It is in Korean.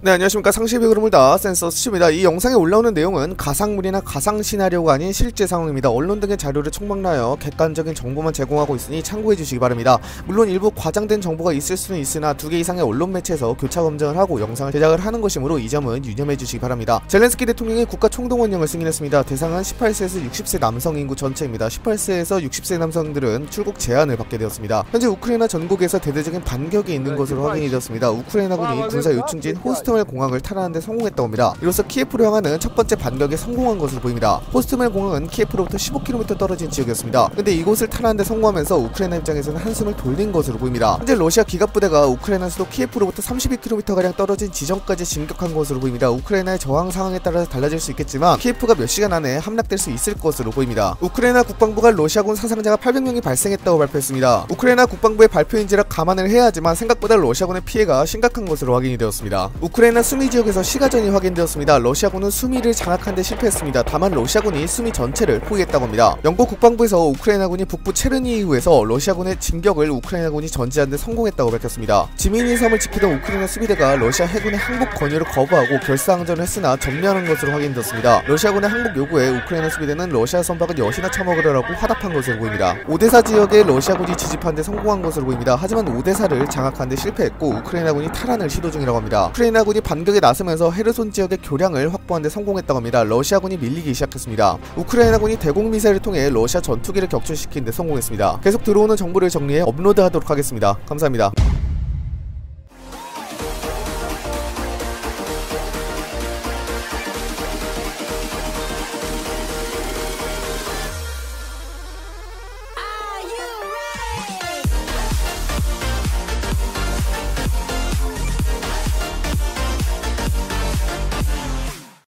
네, 안녕하십니까. 상시의 흐름을 다 센서 스치입니다. 이 영상에 올라오는 내용은 가상물이나 가상 시나리오가 아닌 실제 상황입니다. 언론 등의 자료를 총망라하여 객관적인 정보만 제공하고 있으니 참고해 주시기 바랍니다. 물론 일부 과장된 정보가 있을 수는 있으나 2개 이상의 언론 매체에서 교차 검증을 하고 영상을 제작을 하는 것이므로 이 점은 유념해 주시기 바랍니다. 젤렌스키 대통령이 국가 총동원령을 승인했습니다. 대상은 18세에서 60세 남성 인구 전체입니다. 18세에서 60세 남성들은 출국 제한을 받게 되었습니다. 현재 우크라이나 전국에서 대대적인 반격이 있는 것으로 확인이 되었습니다. 우크라이나군이 군사 요충지인 호스트멜 공항을 탈환하는 데 성공했다고 합니다. 이로써 키예프로 향하는 첫 번째 반격에 성공한 것으로 보입니다. 호스트멜 공항은 키예프로부터 15km 떨어진 지역이었습니다. 근데 이곳을 탈환하는 데 성공하면서 우크라이나 입장에서는 한숨을 돌린 것으로 보입니다. 현재 러시아 기갑부대가 우크라이나 수도 키예프로부터 32km가량 떨어진 지점까지 진격한 것으로 보입니다. 우크라이나의 저항 상황에 따라서 달라질 수 있겠지만 키예프가 몇 시간 안에 함락될 수 있을 것으로 보입니다. 우크라이나 국방부가 러시아군 사상자가 800명이 발생했다고 발표했습니다. 우크라이나 국방부의 발표인지라 감안을 해야 하지만 생각보다 러시아군의 피해가 심각한 것으로 확인이 되었습니다. 우크라이나 수미 지역에서 시가전이 확인되었습니다. 러시아군은 수미를 장악한 데 실패했습니다. 다만 러시아군이 수미 전체를 포위했다고 합니다. 영국 국방부에서 우크라이나군이 북부 체르니히우에서 러시아군의 진격을 우크라이나군이 전지하는 데 성공했다고 밝혔습니다. 지민이 섬을 지키던 우크라이나 수비대가 러시아 해군의 항복 건의를 거부하고 결사항전을 했으나 전면한 것으로 확인되었습니다. 러시아군의 항복 요구에 우크라이나 수비대는 러시아 선박은 여시나 처먹으려고 화답한 것으로 보입니다. 오데사 지역에 러시아군이 지집한 데 성공한 것으로 보입니다. 하지만 오데사를 장악한 데 실패했고 우크라이나군이 탈환을 시도 중이라고 합니다. 우크라이나군이 반격에 나서면서 헤르손 지역의 교량을 확보하는 데 성공했다고 합니다. 러시아군이 밀리기 시작했습니다. 우크라이나군이 대공미사일을 통해 러시아 전투기를 격추시키는 데 성공했습니다. 계속 들어오는 정보를 정리해 업로드하도록 하겠습니다. 감사합니다.